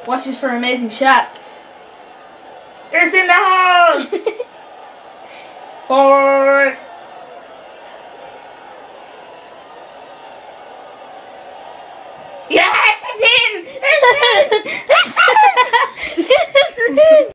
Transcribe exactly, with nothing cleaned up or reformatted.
Watch this for an amazing shot. It's in the hole! Forward! Yes, it's in! It's in! It's in!